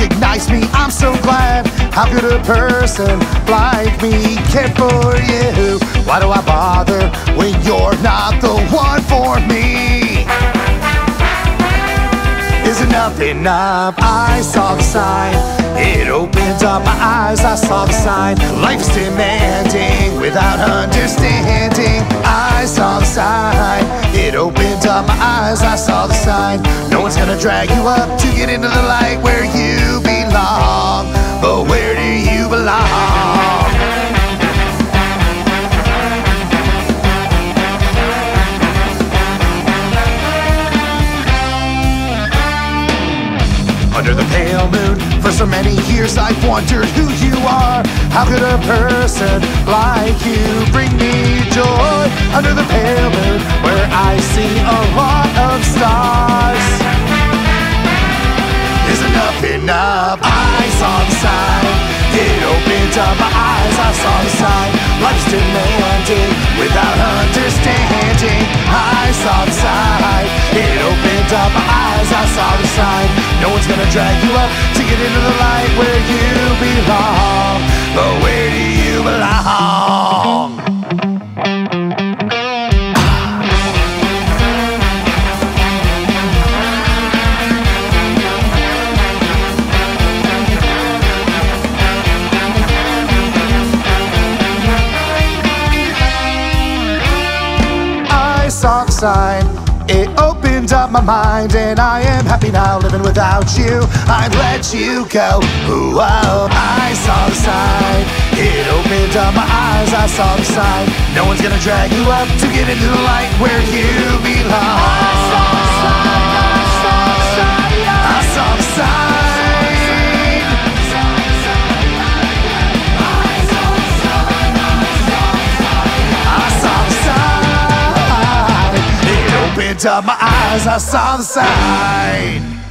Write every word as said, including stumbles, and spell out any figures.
recognize me, I'm so glad. How could a person like me care for you? Why do I bother when you're not the one for me? Is enough enough? I saw the sign. It opened up my eyes, I saw the sign. Life's demanding without understanding. I saw the sign. It opened up my eyes, I saw the sign. No one's gonna drag you up to get into the light where you belong. But where do you belong? Under the pale moon, for so many years I've wondered who you are. How could a person like you bring me joy? Under the pale moon, where I see a lot of stars. Is enough enough? I saw the sign. It opened up my eyes, I saw the sign. Life's demanding without understanding. I saw the sign. It opened up my eyes, I saw the sign. No one's gonna drag you up to get into the light where you belong. But where do you belong? I saw the sign. It opened up my mind, and I am happy now living without you. I'd let you go. Ooh, oh, I saw the sign. It opened up my eyes, I saw the sign. No one's gonna drag you up to get into the light where you belong. I saw the sign. I saw the sign. I saw the sign. Opened up my eyes, I saw the sign.